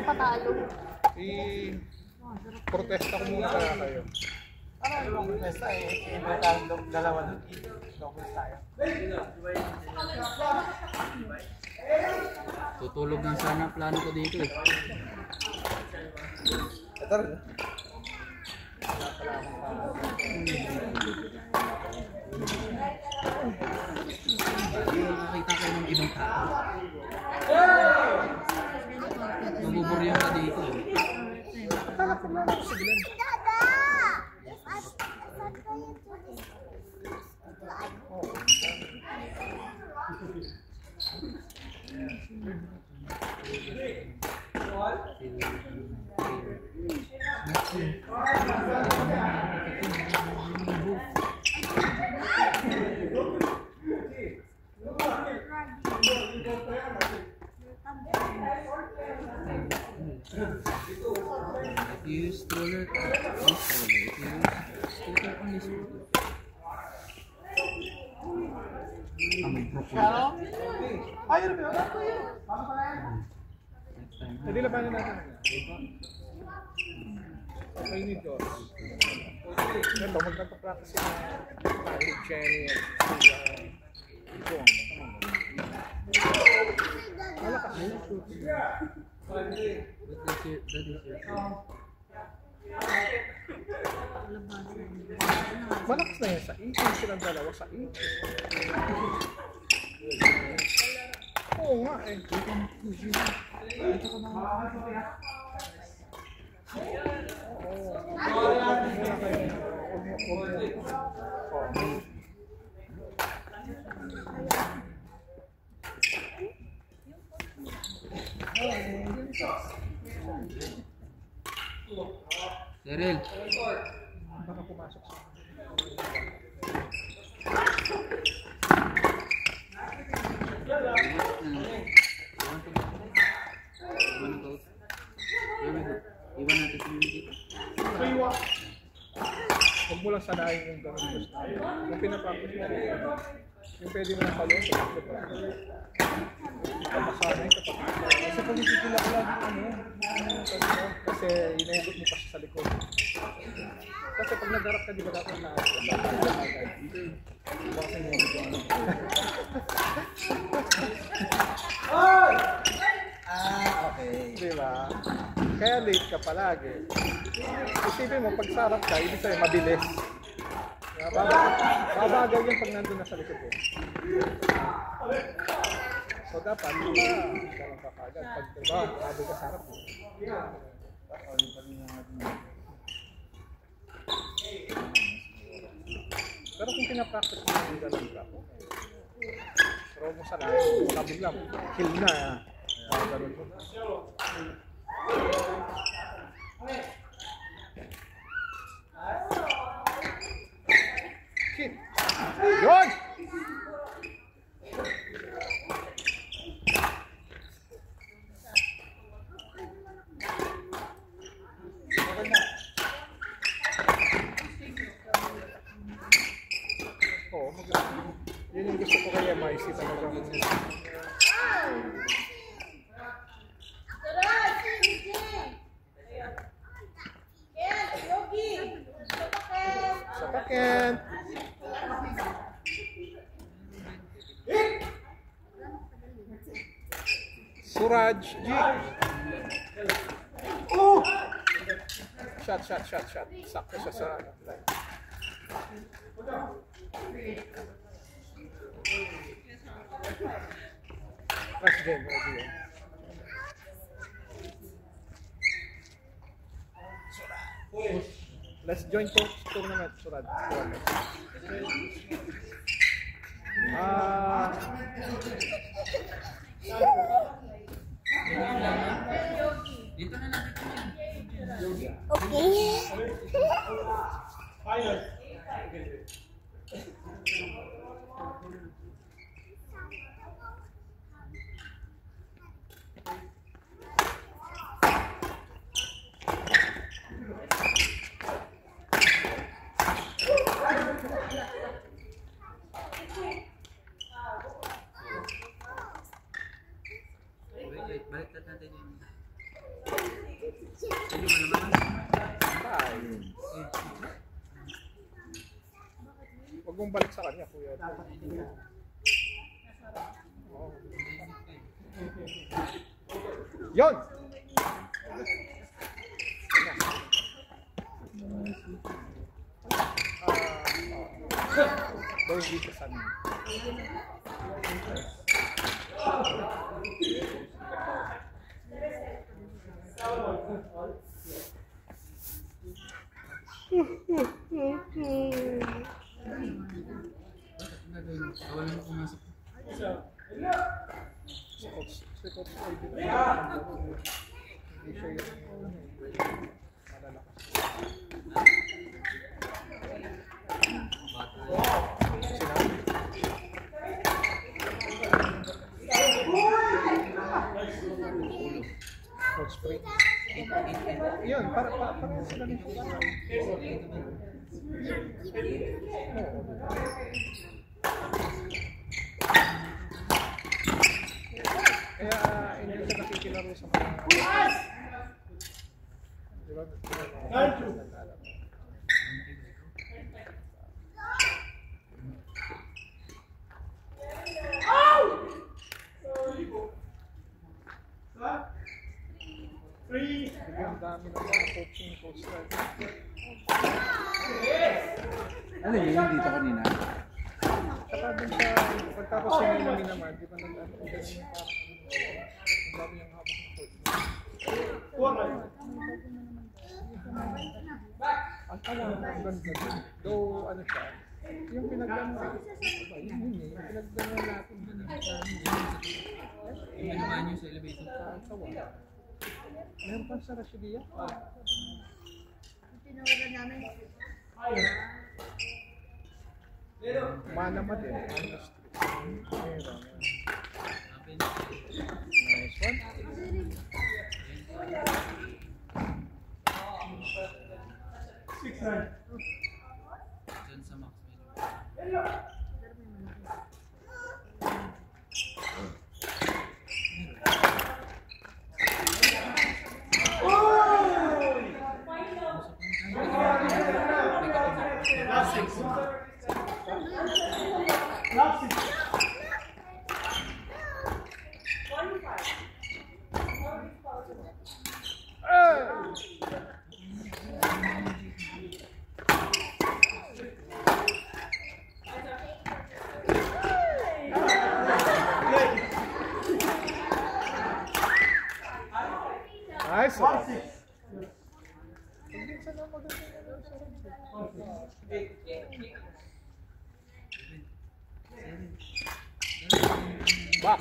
Walang patalo. I-protesta ko muna kaya kayo. Ano yung protesta eh? Imbitahan dalawa doon. Doubles tayo. Tutulog lang sana ang plano ko dito eh. Ito rin. Nakita ko ng ibang tao. Mabuburyong ka dito. Akala ko lang ako sigilan. Use stroller. Scooter on this one. May propose. Ayaw na ba? Hindi labanan natin. Okay ni Diyos. Ito, magpapapraktis sila kahit Jenny at John. Malakas yun. That is your Malakas na yan sa ikin. Silang dalawa sa ikin. Oo nga eh. Daryl. Baka pumasok siya. Iwan natin sa mga dito. Huwag mo lang sanayin yung gano'n gusto. Kung pinapakit mo, yung pwede mo lang kalong sa pagkakas. Pagkasanay ka pa. Kasi pag isipila ko lagi kasi inaibot mo pa siya sa likod. Kasi pag nagdarap ka, di ba dapat na kasi mo Okay. di ba? Kaya late ka palagi. Isipin mo, pag sarap ka, ibig sabihin mabilis. Babagal yan pag nandun na sa likod eh. So dapat, di ba? Sarap ka kagad. Pag diba, babagal ka sarap mo. Pero kung pinapractice mo yung ganun ka, pero mo sa lahat, kabig lang, kill na. Ganun ko. Kill! Yun! Oo, yun yung gusto ko kay MIC talaga. Sa paket. Suraj G. Oh! Shot. Sakto siya sa line. Last game, ready. Let's join tournament, Suraj. Dito na natin. Okay. Baliktad natin yung Pwede malaman. Tayo. Huwag mong balik sa kanya, kuya. Oo. Yun! Daw hindi ka saan. Wala na pumasok. Sikot ko hindi siya yung malalakas. Sinabi? Cold spray. Yun, para sila nito. Kaya hindi ka nakikilaro sa mga... Diba? Ang dami ng mga coaching coach na. Ano yun yung dito kanina? Saka dun sa pagtapos sa nila naman, di ba nag-ano yung parang ang dami yung habang coach. Ang alam, ang ganda din. Though, ano siya, yung pinag-ano, yun yung pinag-ano natin din. Yung ginawa niyo sa elevator. Ang sawa. Meron pa sa Rashidia? Tinawala namin. Manama din. Meron. Nice one. Diyan sa Max Nice one. Hindi sana maganda yung back.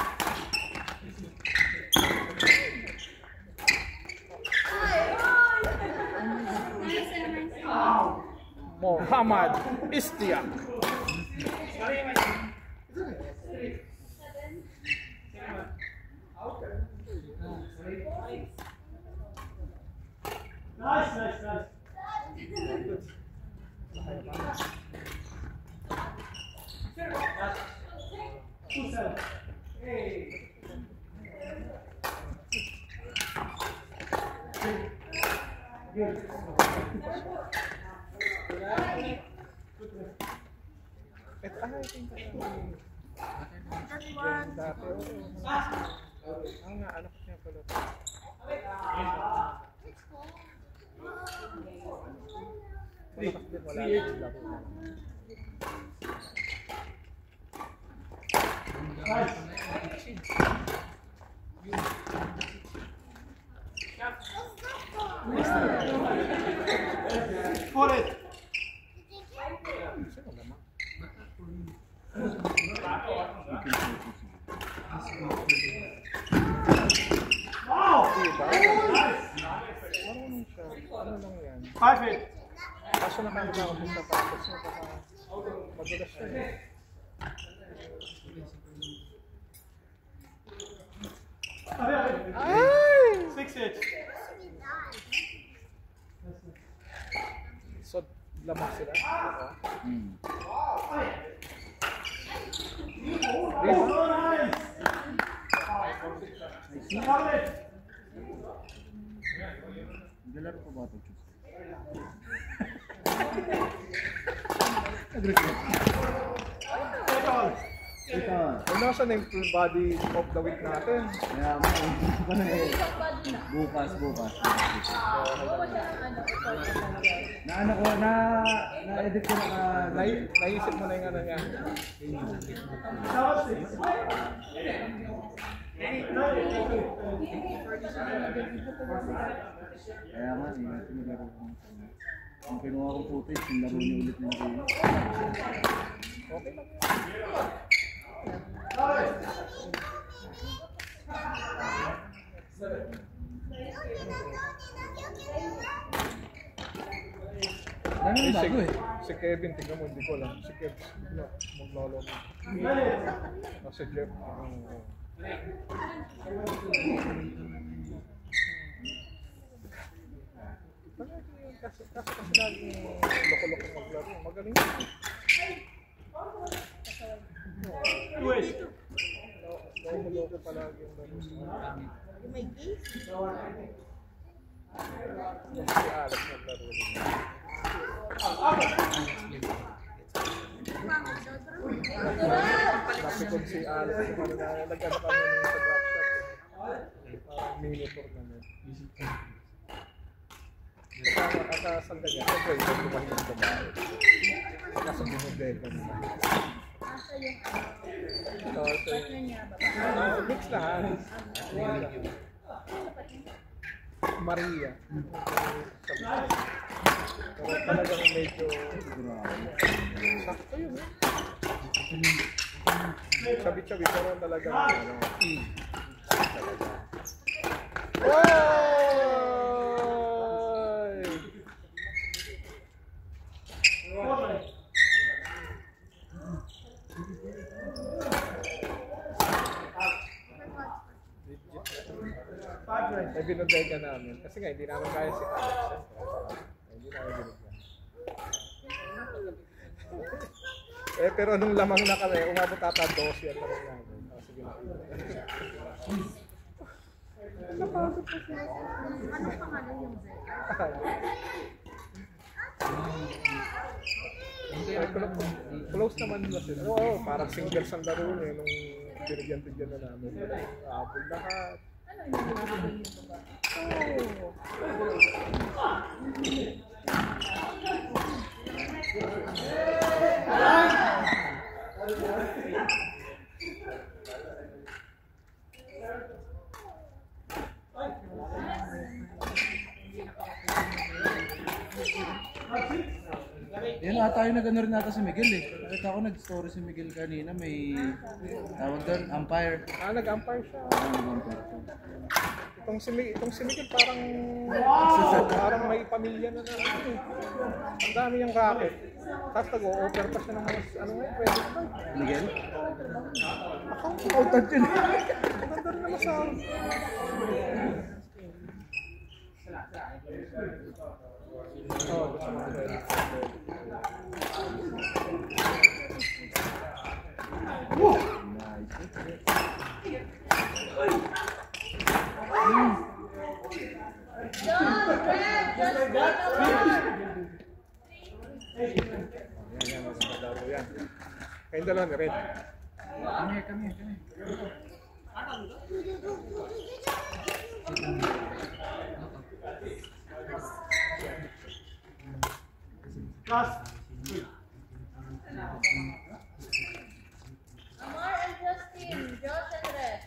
Muhammad Istiak. Nice. Nga, anak niya pala. Malakas din, wala yung laro. Pull it. Sino naman? Wow. Diba? Marunong siya. Ano lang yan? 5-8. Kaso nakakagawa ko sa tapos niya baka madulas siya. Ay! 6-8. So, lamang sila. Oh, nice. Got it. Naglalaro pa ba ito? Ano nasa na yung full body of the week natin? Kaya bukas. Na-edit ko na Naisip mo na yung ano niya. Kaya nga, nilaro ko. Ang kinuha kong footage, yung laro niya ulit ng game. Okay lang. Ano yung bago eh? Si Kevin, tingnan mo, hindi ko lang. Si Kevin, maglolo mo. Si Jeff, kasi lagi loko-loko maglaro. Magaling yun. Loko-loko palagi yung laro. May case? Si Alex naglaro. Kasi kung si Alex, nag-ano kami sa drop shot. Minitor naman. At sa kanya, siyempre, ito lumahin yung babae. Nasa binodega naman. Mix lahat. Maria. Pero talagang medyo sakto yun eh. Sabi-sabi, pero talagang may binodega namin. Kasi nga, hindi namin kaya si Alex. Hindi namin binodega. Pero nung lamang na kami, umabot ata 12 yan lamang namin. Sige na. Napagod po siya. Anong pangalan yung Close naman nila sila. Oo, parang singles ang laro niya nung binigyan-bigyan na namin. Apple lahat. Yan ata yung nag-ano rin nata si Miguel eh. Nakita ko nag-story si Miguel kanina, may tawag doon, umpire. Nag-umpire siya. Nag-umpire. Itong si Miguel parang may pamilya na ano eh. Ang dami yung racket. Tapos nag-o-offer pa siya ng mga credit card. Miguel? Accountant yun. Ang ganda rin naman sa gusto mo credit card. Yan. Kayong dalawa ni Red. Kami. Amar and Justin, Josh and Red.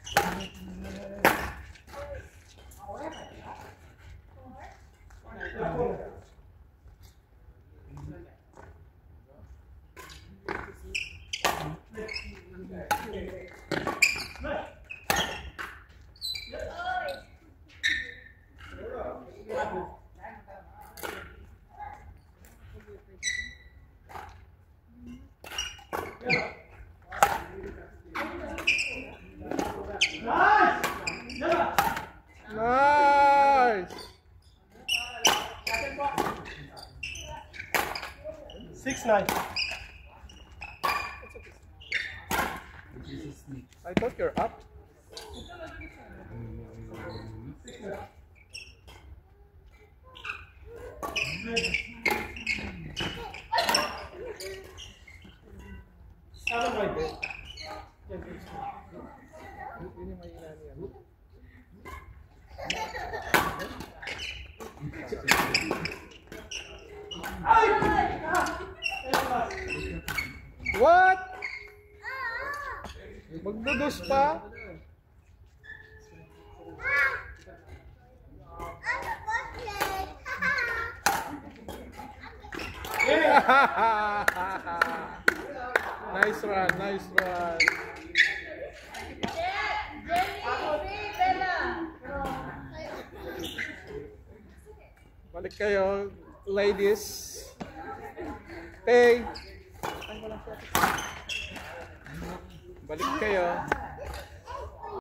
Nice! 6-9. I thought you're up. Tama ba ito? Yun yung mahina niya. What? Magdudus pa? Nice run, nice run. Balik kayo, ladies. Hey! Balik kayo.